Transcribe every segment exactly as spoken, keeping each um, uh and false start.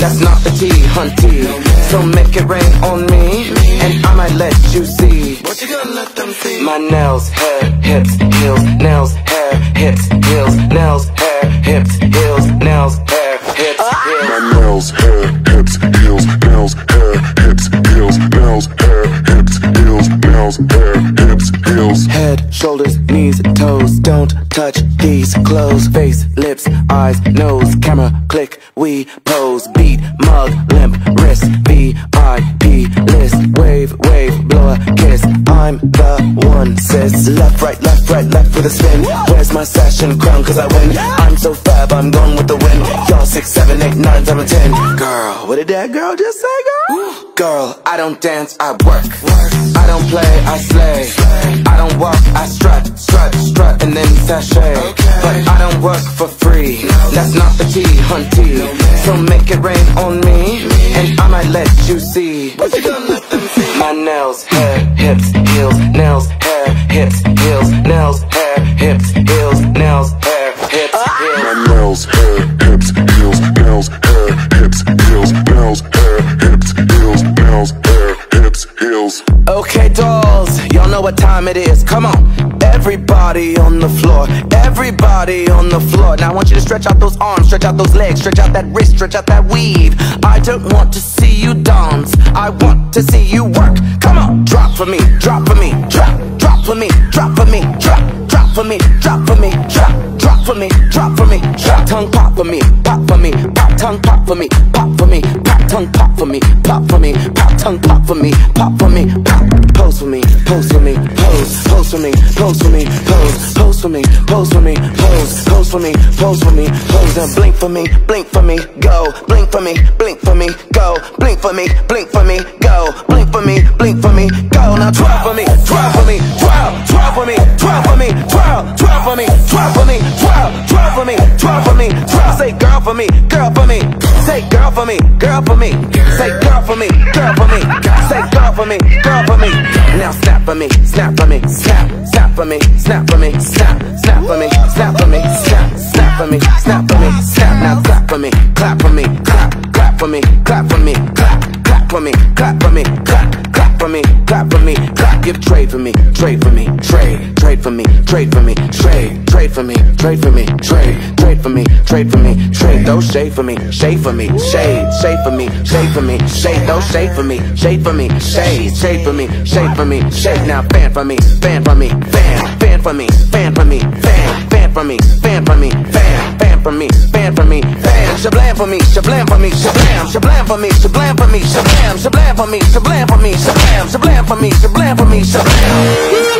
That's not the T, hunty. So make it rain on me, and I might let you see. What you gonna let them see? My nails, hair, hips, heels, nails, hair, hips, heels, nails, hair, hips, heels, nails, hair, hips, heels. My nails, hair, hips, heels, nails, hair, hips, heels, nails, hair, hips, heels, nails, hair, hips, heels. Head, shoulders, knees, toes. Don't touch these clothes. Face, lips, eyes, nose. Camera, click, we pose. Beat, mug, limp, wrist. V I P list. Wave, wave, blow a kiss. I'm the one, sis. Left, right, left, right, left with a spin. Where's my sash and crown? Cause I win. I'm so fab, I'm gone with the wind. Y'all six, seven, eight, nine, seven, ten. Girl, what did that girl just say, girl? Girl, I don't dance, I work. I don't play, I slay. I don't walk, I strut, strut, strut, and then sashay. But I don't work for free. That's not the T, hunty. So make it rain on me, and I might let you see. What you gonna let them see? My nails, hair, hips, heels, nails, hair, hips, heels, nails, hair, hips, heels, nails, hair, hips, heels. My nails, hair, hips, heels, nails, hair, hips, heels, nails, hair, hips, heels, nails, hair, hips, heels. Okay, dolls, y'all know what time it is. Come on, everybody on the floor, everybody on the floor. Now I want you to stretch out those arms, stretch out those legs, stretch out that wrist, stretch out that weave. I don't want to see you dance, I want to see you work. Come on, drop for me, drop for me, drop, drop for me, drop for me, drop, drop for me, drop for me, drop, drop for me, drop for me, drop. Tongue pop for me, pop for me, pop tongue pop for me, pop for me, pop tongue pop for me, pop for me, pop tongue pop for me, pop for me, pop. Pose for me, pose for me, pose, pose for me, pose for me, pose, pose for me, pose for me, pose, pose for me, pose for me, pose. Now blink for me, blink for me, go, blink for me, blink for me, go, blink for me, blink for me, go, blink for me, blink for me, go. Now twirl for me, twirl for me, twirl, twirl for me, twirl for me, twirl, twirl for me, twirl for me, twirl, twirl for me, twirl for me, twirl. Say girl for me, girl for me, say girl for me, girl for me, say girl for me, girl for me, say girl for me, girl for me. Now snap for me, snap for me, snap, snap for me, snap for me, snap, snap for me, snap for me, snap, snap for me, snap for me, snap. Now clap for me, clap for me, clap, clap for me, clap for me, clap, clap for me, clap for me, clap, clap for me, clap for me, clap. Give trade for me, trade for me, trade, trade for me, trade for me, trade, trade for me, trade for me, trade, trade for me, trade for me, trade. Those shade for me, shade for me, shade, shade for me, shade for me, shade. Those shade for me, shade for me, shade, shade for me, shade for me, shade. Now fan for me, fan for me, fan, fan for me, fan for me, fan, fan for me, fan for me, fan, fan for me, fan for me, fan. Shablam for me, shablam for me, shablam, shablam for me, shablam for me, shablam, shablam for me, shablam for me, shablam, shablam for me, shablam for me, shablam.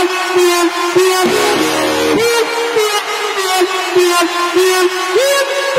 Yeah.